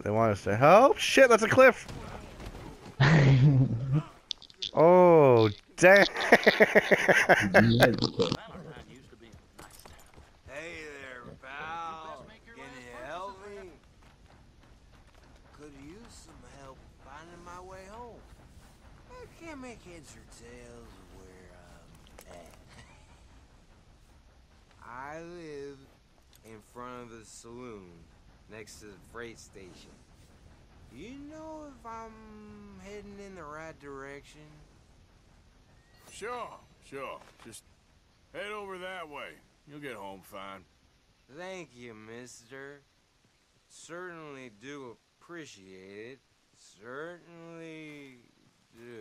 They want us to. Oh shit! That's a cliff. Oh damn! Hey there, pal. Can you help me? Could use some help finding my way home. I can't make heads or tails of where I'm at. I live in front of the saloon next to the freight station. You know if I'm heading in the right direction? Sure. Just head over that way. You'll get home fine. Thank you, mister. Certainly do appreciate it. Certainly do.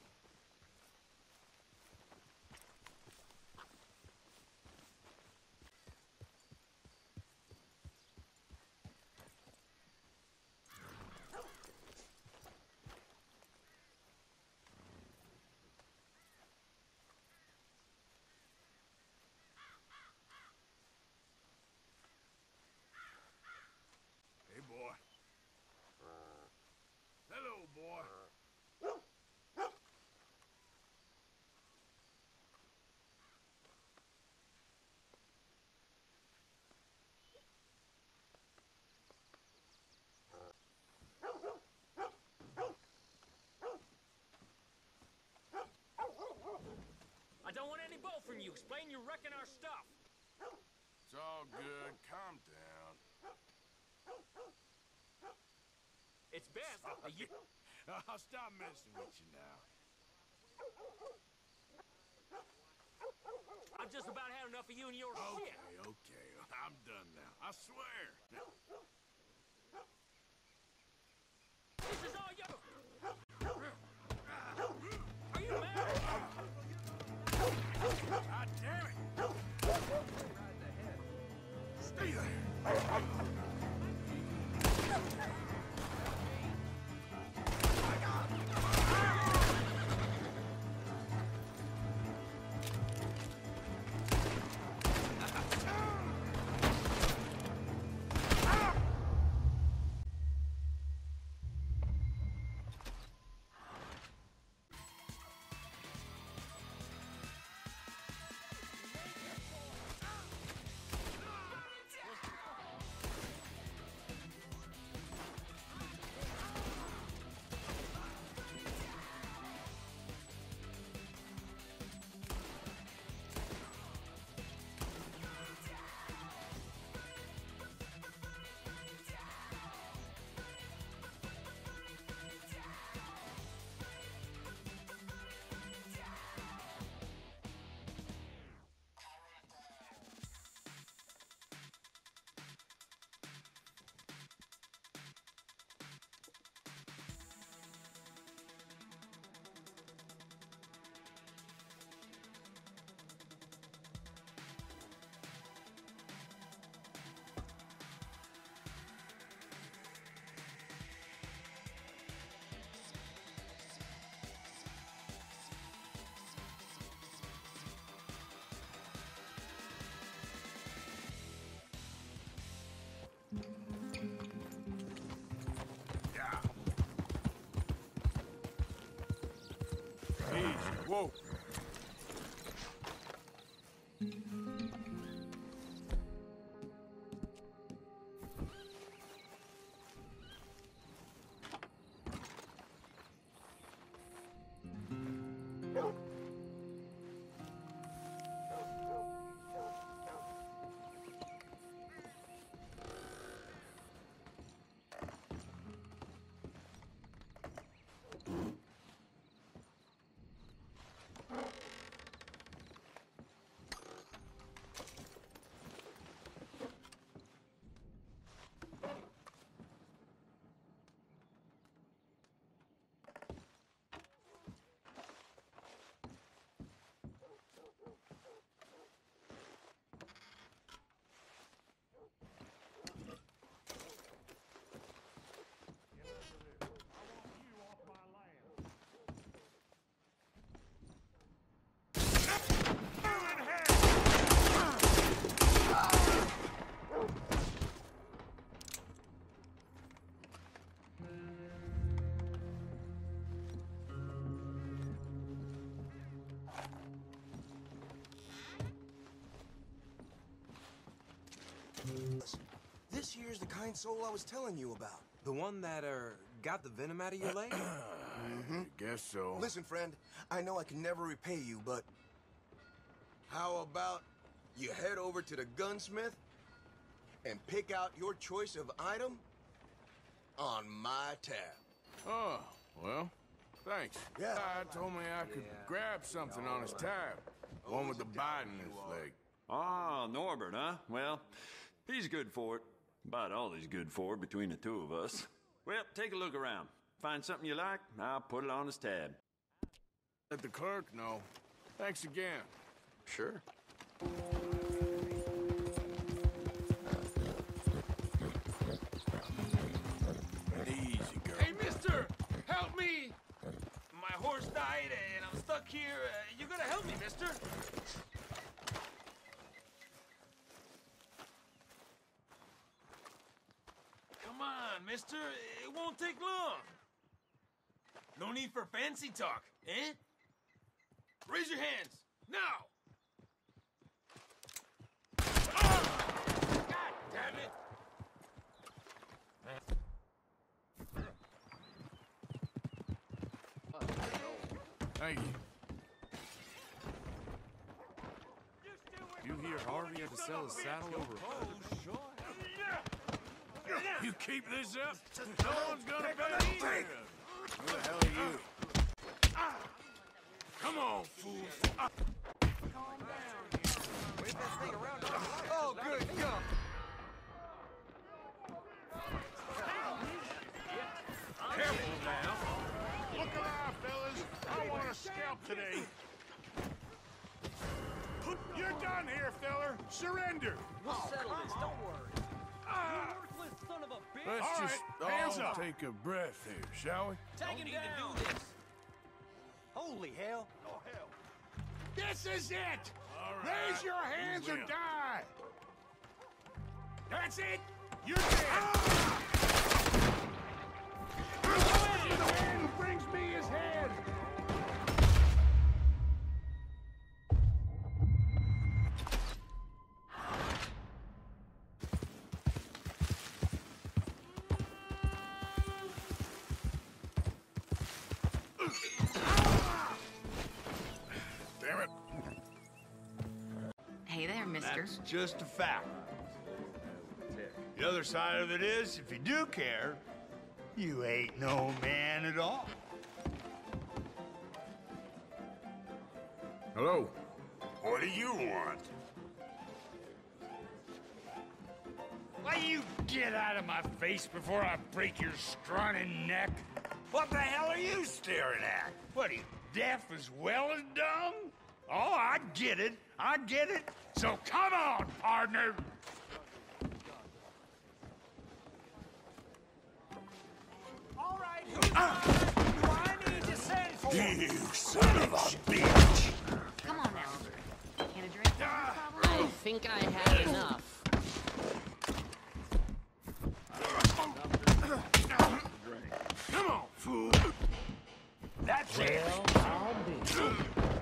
Hey, boy. Hello, boy. I don't want any bull from you. Explain you're wrecking our stuff. It's all good. Calm down. It's best that you... I'll stop messing with you now. I've just about had enough of you and your shit. Okay. I'm done now. I swear. This is all you... Are you mad? God damn it! Stay there! Easy. Whoa. This here's the kind soul I was telling you about. The one that, got the venom out of your leg? I guess so. Listen, friend, I know I can never repay you, but how about you head over to the gunsmith and pick out your choice of item on my tab? Oh, well, thanks. Yeah. Guy told me I could grab something on his tab. One with the bite in his leg. Ah, Norbert, huh? Well, he's good for it. About all he's good for between the two of us. Well, take a look around. Find something you like, I'll put it on his tab. Let the clerk know. Thanks again. Sure. Easy, girl. Hey, mister! Help me! My horse died and I'm stuck here. You gotta help me, mister! Come on, mister. It won't take long. No need for fancy talk, eh? Raise your hands, now! Ah! God damn it! Thank you. You hear Harvey had to sell his saddle over. You keep this up, no one's gonna bet either. Who the hell are you? Come on, fool. Oh, good God! Careful now. Look alive, fellas. I want a scalp today. You're done here, feller. Surrender. We'll settle this, don't worry. You worthless son of a bitch! Let's All just right, hands all up. take a breath here, shall we? Taking you to do this. Holy hell! This is it! All right. Raise your hands You or win. die! That's it! You're dead! The man who brings me his head! Damn it. Hey there, mister. That's just a fact. The other side of it is, if you do care, you ain't no man at all. Hello. What do you want? Why you get out of my face before I break your scrawny neck? What the hell are you staring at? What, are you deaf as well as dumb? Oh, I get it. I get it. So come on, partner. All right, who do I need to send for? You son of a bitch! Come on now. Can a drink solve this I problem? think I had enough. Come on, fool. That's it. I'll be.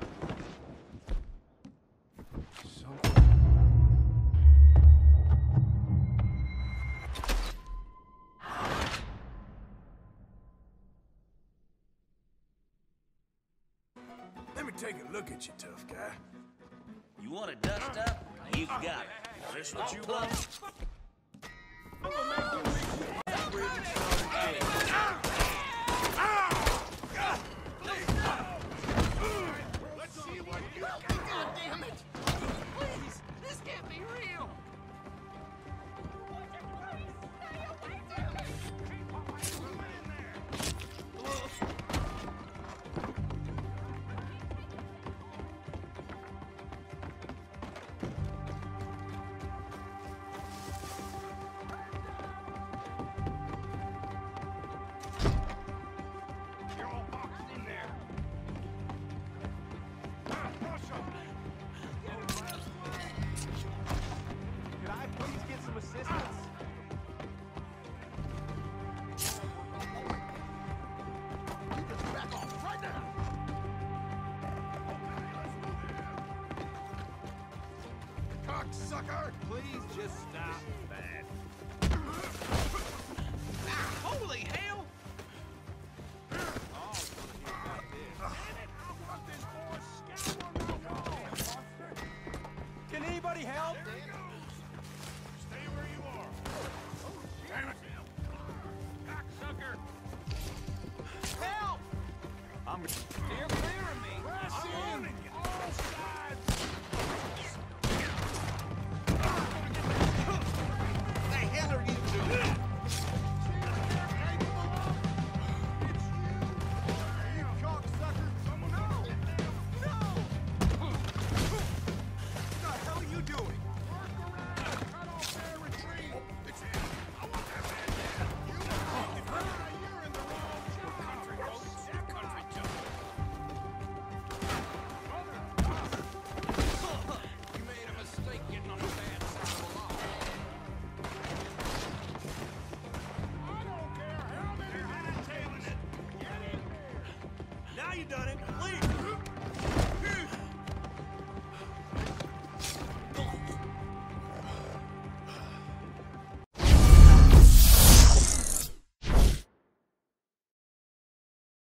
Let me take a look at you, tough guy. You want to dust up? You got it. This what you want? God damn it! Please, this can't be real. You're all boxed in there. Could I please get some assistance? Back off, right now! Cocksucker! Please just stop.